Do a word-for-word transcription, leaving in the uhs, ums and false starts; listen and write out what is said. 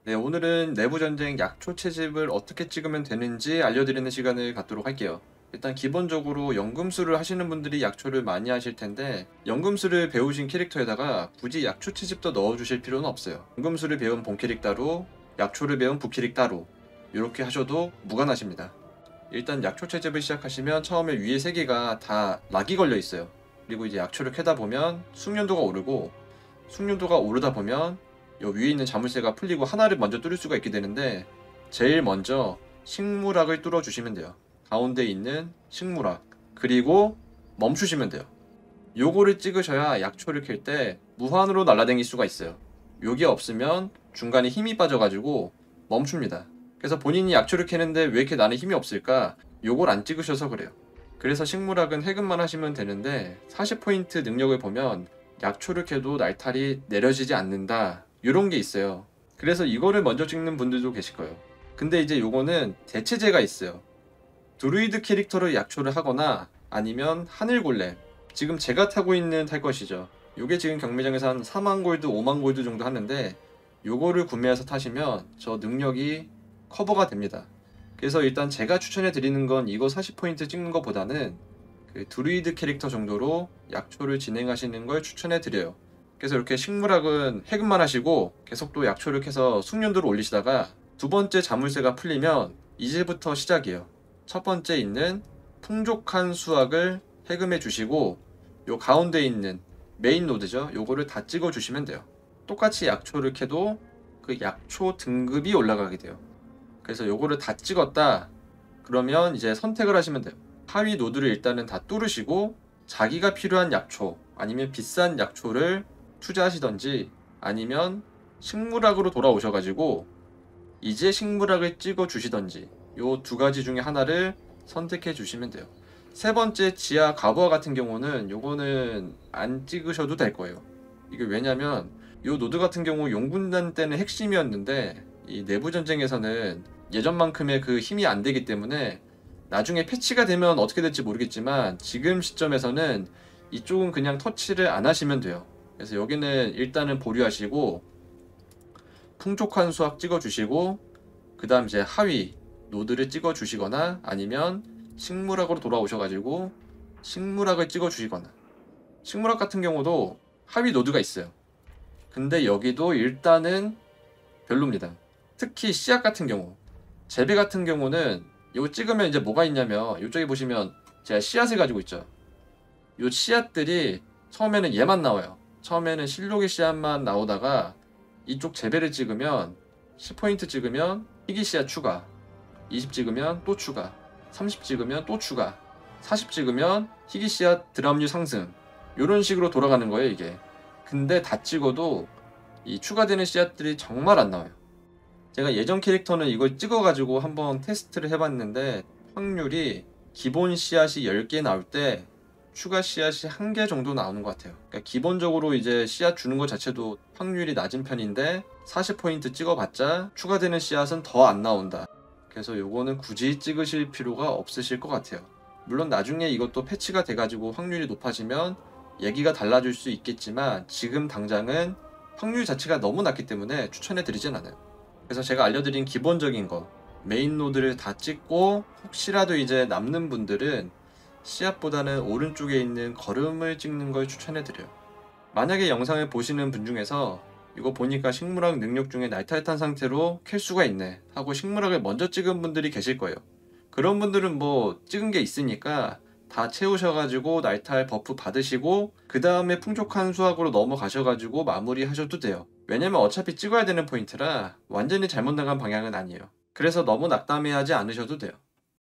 네, 오늘은 내부전쟁 약초 채집을 어떻게 찍으면 되는지 알려드리는 시간을 갖도록 할게요. 일단 기본적으로 연금술을 하시는 분들이 약초를 많이 하실 텐데 연금술을 배우신 캐릭터에다가 굳이 약초 채집도 넣어주실 필요는 없어요. 연금술을 배운 본캐릭 따로, 약초를 배운 부캐릭 따로 이렇게 하셔도 무관하십니다. 일단 약초 채집을 시작하시면 처음에 위에 세 개가 다 락이 걸려 있어요. 그리고 이제 약초를 캐다 보면 숙련도가 오르고 숙련도가 오르다 보면 요 위에 있는 자물쇠가 풀리고 하나를 먼저 뚫을 수가 있게 되는데 제일 먼저 식물학을 뚫어 주시면 돼요. 가운데 있는 식물학, 그리고 멈추시면 돼요. 요거를 찍으셔야 약초를 캘 때 무한으로 날아다닐 수가 있어요. 요게 없으면 중간에 힘이 빠져가지고 멈춥니다. 그래서 본인이 약초를 캐는데 왜 이렇게 나는 힘이 없을까? 요걸 안 찍으셔서 그래요. 그래서 식물학은 해금만 하시면 되는데 사십 포인트 능력을 보면 약초를 캐도 날탈이 내려지지 않는다, 요런 게 있어요. 그래서 이거를 먼저 찍는 분들도 계실 거예요. 근데 이제 요거는 대체제가 있어요. 드루이드 캐릭터로 약초를 하거나 아니면 하늘골렘, 지금 제가 타고 있는 탈 것이죠. 요게 지금 경매장에서 한 사만 골드, 오만 골드 정도 하는데 요거를 구매해서 타시면 저 능력이 커버가 됩니다. 그래서 일단 제가 추천해 드리는 건 이거 사십 포인트 찍는 것보다는 그 드루이드 캐릭터 정도로 약초를 진행하시는 걸 추천해 드려요. 그래서 이렇게 식물학은 해금만 하시고 계속 또 약초를 캐서 숙련도를 올리시다가 두 번째 자물쇠가 풀리면 이제부터 시작이에요. 첫 번째 있는 풍족한 수학을 해금해 주시고 요 가운데 있는 메인 노드죠. 요거를 다 찍어 주시면 돼요. 똑같이 약초를 캐도 그 약초 등급이 올라가게 돼요. 그래서 요거를 다 찍었다 그러면 이제 선택을 하시면 돼요. 하위 노드를 일단은 다 뚫으시고 자기가 필요한 약초 아니면 비싼 약초를 투자하시던지 아니면 식물학으로 돌아오셔가지고 이제 식물학을 찍어 주시던지 요 두 가지 중에 하나를 선택해 주시면 돼요. 세 번째 지하 가부화 같은 경우는 요거는 안 찍으셔도 될 거예요. 이게 왜냐면 요 노드 같은 경우 용군단 때는 핵심이었는데 이 내부 전쟁에서는 예전만큼의 그 힘이 안 되기 때문에 나중에 패치가 되면 어떻게 될지 모르겠지만 지금 시점에서는 이쪽은 그냥 터치를 안 하시면 돼요. 그래서 여기는 일단은 보류하시고 풍족한 수학 찍어 주시고 그 다음 이제 하위 노드를 찍어 주시거나 아니면 식물학으로 돌아오셔가지고 식물학을 찍어 주시거나, 식물학 같은 경우도 하위 노드가 있어요. 근데 여기도 일단은 별로입니다. 특히 씨앗 같은 경우, 재배 같은 경우는 이거 찍으면 이제 뭐가 있냐면 이쪽에 보시면 제가 씨앗을 가지고 있죠. 이 씨앗들이 처음에는 얘만 나와요. 처음에는 실록의 씨앗만 나오다가 이쪽 재배를 찍으면 십 포인트 찍으면 희귀 씨앗 추가, 이십 찍으면 또 추가, 삼십 찍으면 또 추가, 사십 찍으면 희귀 씨앗 드랍률 상승, 이런 식으로 돌아가는 거예요 이게. 근데 다 찍어도 이 추가되는 씨앗들이 정말 안 나와요. 제가 예전 캐릭터는 이걸 찍어가지고 한번 테스트를 해봤는데 확률이 기본 씨앗이 열 개 나올 때 추가 씨앗이 한 개 정도 나오는 것 같아요. 그러니까 기본적으로 이제 씨앗 주는 것 자체도 확률이 낮은 편인데 사십 포인트 찍어봤자 추가되는 씨앗은 더 안 나온다. 그래서 요거는 굳이 찍으실 필요가 없으실 것 같아요. 물론 나중에 이것도 패치가 돼가지고 확률이 높아지면 얘기가 달라질 수 있겠지만 지금 당장은 확률 자체가 너무 낮기 때문에 추천해 드리진 않아요. 그래서 제가 알려드린 기본적인 거 메인 노드를 다 찍고 혹시라도 이제 남는 분들은 씨앗보다는 오른쪽에 있는 걸음을 찍는 걸 추천해 드려요. 만약에 영상을 보시는 분 중에서 이거 보니까 식물학 능력 중에 날탈탄 상태로 캘 수가 있네 하고 식물학을 먼저 찍은 분들이 계실 거예요. 그런 분들은 뭐 찍은 게 있으니까 다 채우셔가지고 날탈 버프 받으시고 그 다음에 풍족한 수학으로 넘어가셔가지고 마무리 하셔도 돼요. 왜냐면 어차피 찍어야 되는 포인트라 완전히 잘못 나간 방향은 아니에요. 그래서 너무 낙담해하지 않으셔도 돼요.